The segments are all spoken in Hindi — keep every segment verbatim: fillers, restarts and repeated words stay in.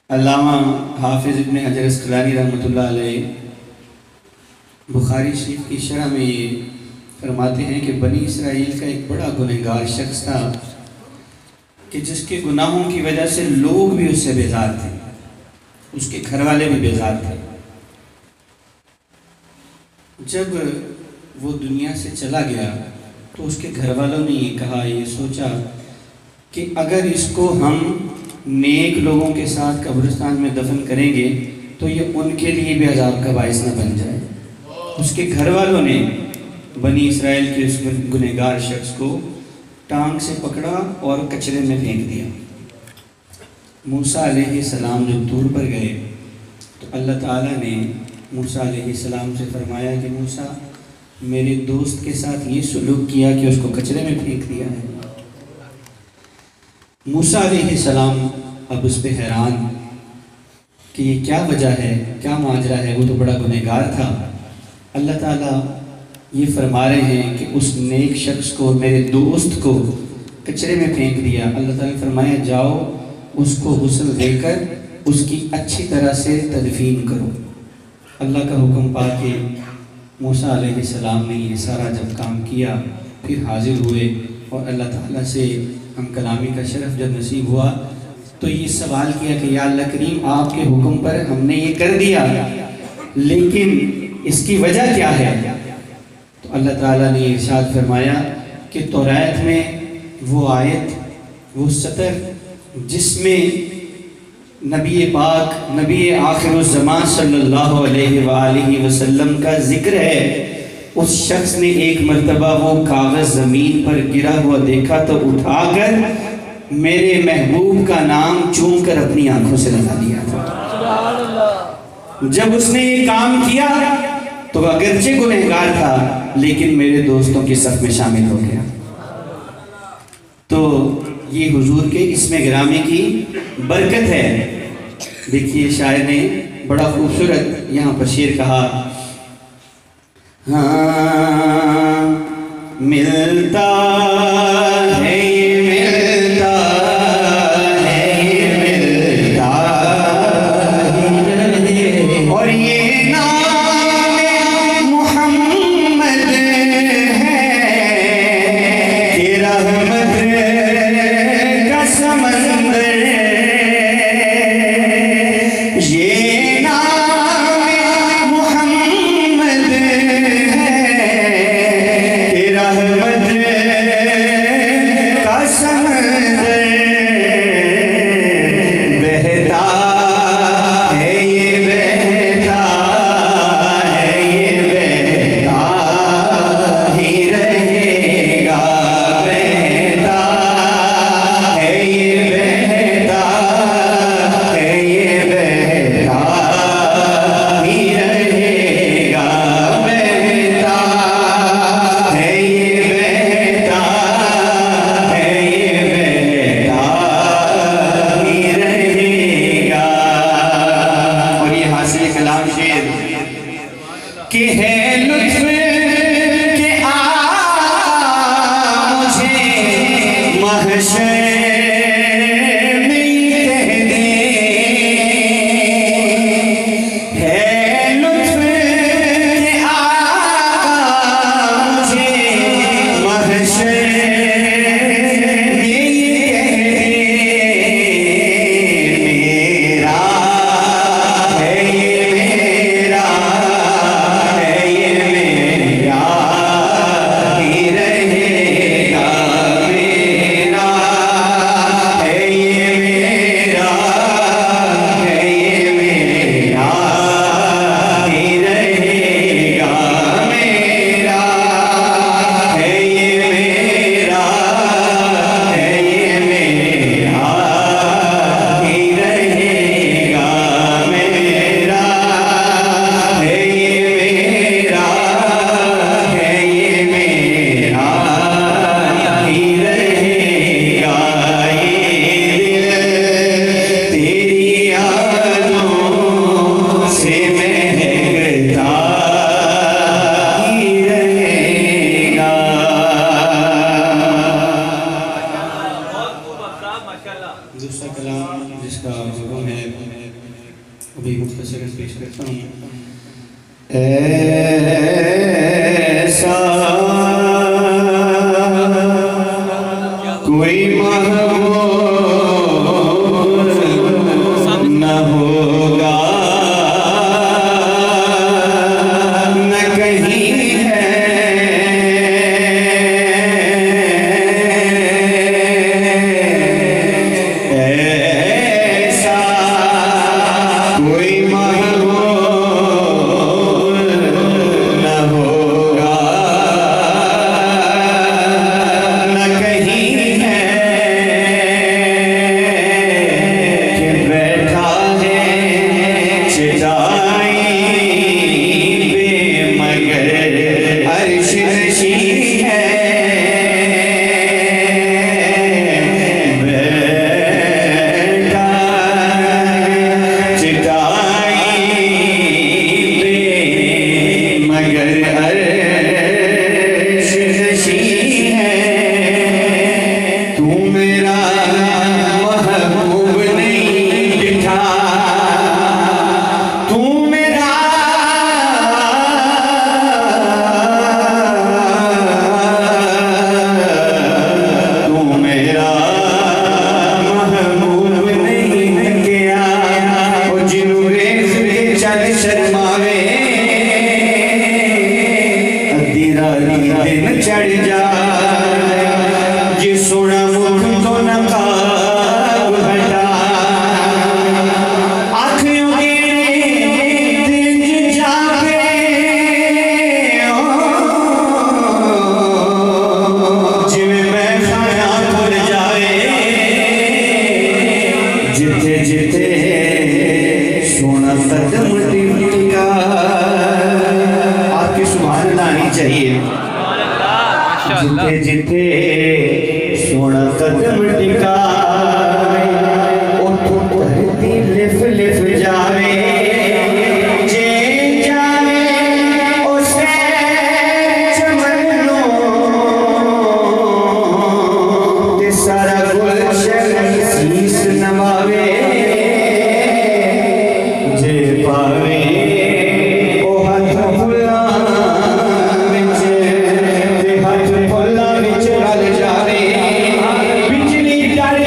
अल्लामा हाफिज़ इब्न हजर अस्क़लानी रहमतुल्लाह अलैह बुखारी शरीफ की शरह में ये फरमाते हैं कि बनी इसराइल का एक बड़ा गुनहगार शख्स था कि जिसके गुनाहों की वजह से लोग भी उससे बेजार थे, उसके घर वाले भी बेजार थे। जब वो दुनिया से चला गया तो उसके घर वालों ने ये कहा, ये सोचा कि अगर इसको हम नेक लोगों के साथ कब्रिस्तान में दफन करेंगे तो ये उनके लिए भी अजाब का बाइस न बन जाए। उसके घर वालों ने बनी इसराइल के उस गुनहगार शख्स को टांग से पकड़ा और कचरे में फेंक दिया। मूसा अलैहिस्सलाम जब दूर पर गए तो अल्लाह ताला ने मूसा अलैहिस्सलाम से फरमाया कि मूसा, मेरे दोस्त के साथ ये सलूक किया कि उसको कचरे में फेंक दिया है। मूसा अलैहिस्सलाम अब उस पर हैरान कि ये क्या वजह है, क्या माजरा है, वो तो बड़ा गुनहगार था। अल्लाह ताला ये फरमा रहे हैं कि उस नेक शख्स को, मेरे दोस्त को कचरे में फेंक दिया। अल्लाह ताला ने फरमाया, जाओ उसको गुस्ल देकर उसकी अच्छी तरह से तदफीन करो। अल्लाह का हुक्म पा के मूसा अलैहिस्सलाम ने ये सारा जब काम किया, फिर हाजिर हुए और अल्लाह ताला से हम कलामी का शरफ जब नसीब हुआ तो ये सवाल किया कि या अल्लाह करीम, आपके हुक्म पर हमने ये कर दिया, लेकिन इसकी वजह क्या है? तो अल्लाह ताला ने इरशाद फरमाया कि तौरात में वो आयत, वो सतर जिसमें नबी पाक, नबी आखिरुज़्ज़मान सल्लल्लाहु अलैहि वसल्लम का जिक्र है, उस शख्स ने एक मर्तबा वो कागज़ ज़मीन पर गिरा हुआ देखा तो उठाकर मेरे महबूब का नाम चूम कर अपनी आंखों से लगा दिया था। जब उसने ये काम किया तो अगरचे गुनहगार था, लेकिन मेरे दोस्तों की सफ में शामिल हो गया। तो ये हुजूर के इसमें गिरामी की बरकत है। देखिए शायर ने बड़ा खूबसूरत यहाँ पर शेर कहा, हाँ मिलता है ये मिलता है ये मिलता है, और ये नाम मोहम्मद है कि रहमत का समंदर, ये नाम मोहम्मद है कि रहमत जिसका हुक्म है अभी मुख्तसरन पेश करता हूँ। ऐसा कोई महबूब न होगा न कहीं है, ऐसा कोई महबूब न होगा न कहीं है, कि बैठा है चिताई पे मगर अर्श नशी है, बैठा चिताई पे मगर अर्श नशी है। तू मेरा महबूब नहीं दिखा, तू मेरा तू मेरा महबूब नहीं दिखया। ओ जिन्हों रेख के चल शर्मावे अद्धी राती दिन चढ़ जा, जी सोना मुख तो नकाब हटा, आँखों के तेज जावे जिवें मैं खाना भुल जाए, जिथे जिथे सोना कदम टिका। आपकी सुभान अल्लाह आनी चाहिए। जिथे जिथे सोना कदम टिका, उठो धरती लिफ लिफ जावे, जे जावे उसे चमन लो, ते सारा गुलशन शीस नवावे, जे पावे ओ हाथ फुल्लां विच, ते हाथ फुल्लां विच रल जावे, बिजली डर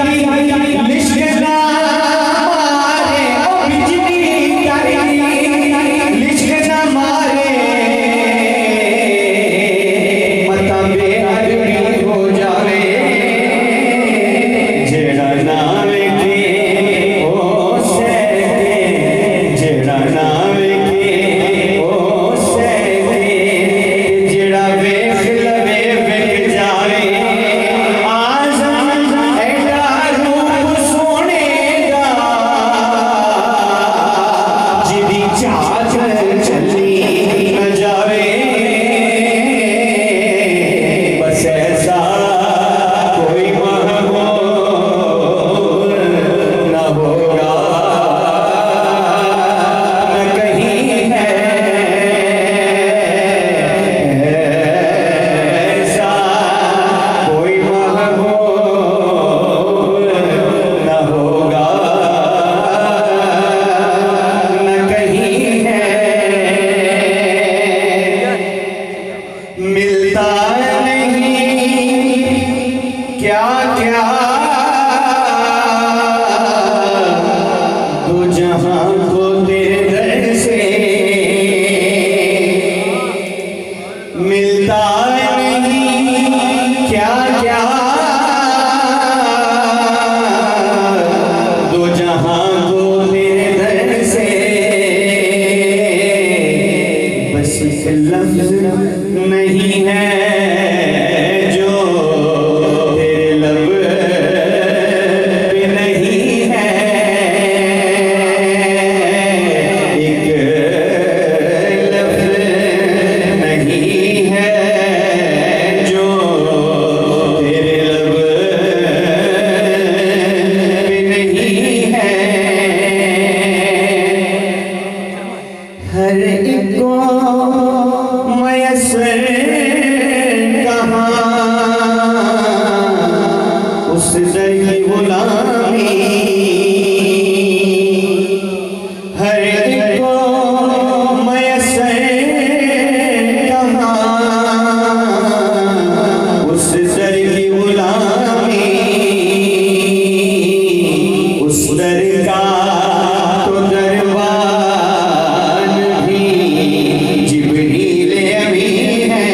नजर का तो दरबान भी जिब्रील अमी है।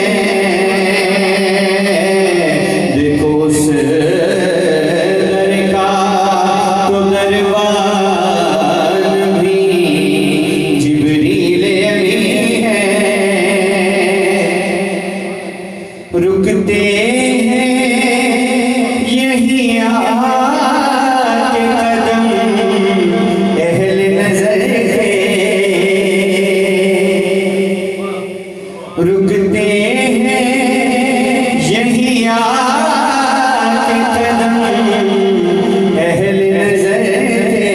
देखो उस दर का तो दरबान भी जिब्रील अमी है। रुकते हैं यही आके कदम अहले नजर के, रुकते हैं यही आके कदम अहले नजर के।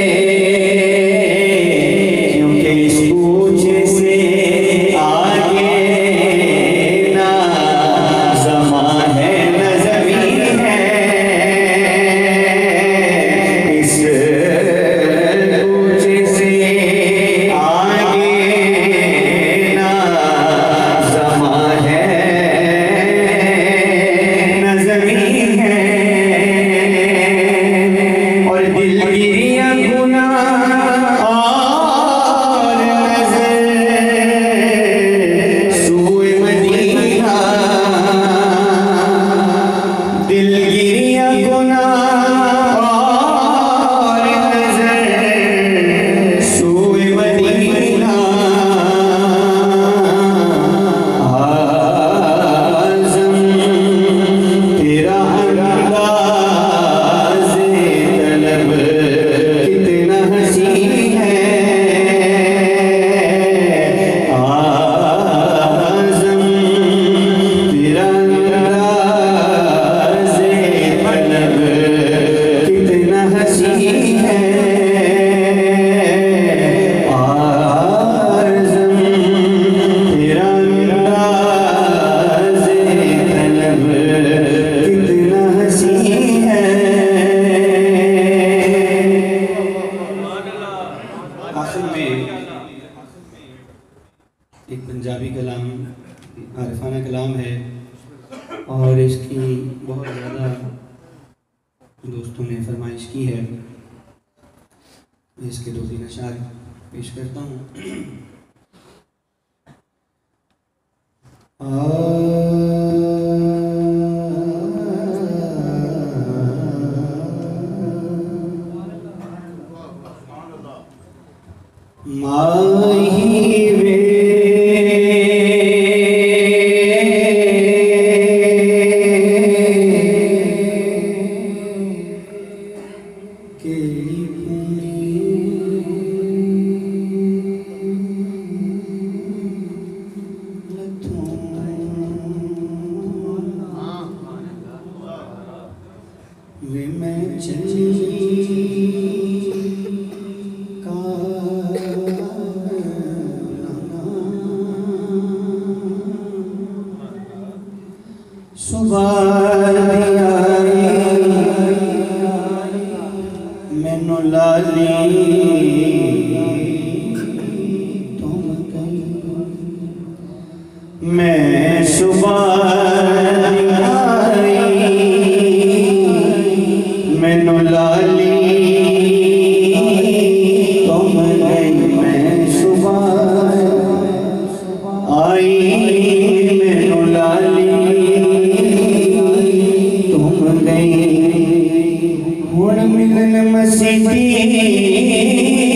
क्योंकि इस पूछे से आगे ना ज़मा है न ज़मीन है। इस पूछे से आगे ना ज़मा है न ज़मीन है। और दिलगिरियाँ गुनाह और नज़र सूए मदीना, दिलगिरियाँ गुनाह और नज़र सूए मदीना। आज़म तेरा अंदाज़े तलब कितना हसीन है। आज़म तेरा अंदाज़े तलब कितना हसीन है। आज़म तेरा अंदाज़े तलब कितना हसीन है। आखिर में एक पंजाबी कलाम, आरिफाना कलाम है और इसकी बहुत ज़्यादा दोस्तों ने फरमाइश की है। इसके दो तीन अशार पेश करता हूँ। माही वे केली वे मैं चली मैनू लाली तुम कही मैं सुबह आई। मैनू लाली तुम गई मैं सुबह आई। मैनू लाली तुम गई हुण मिलन मसीती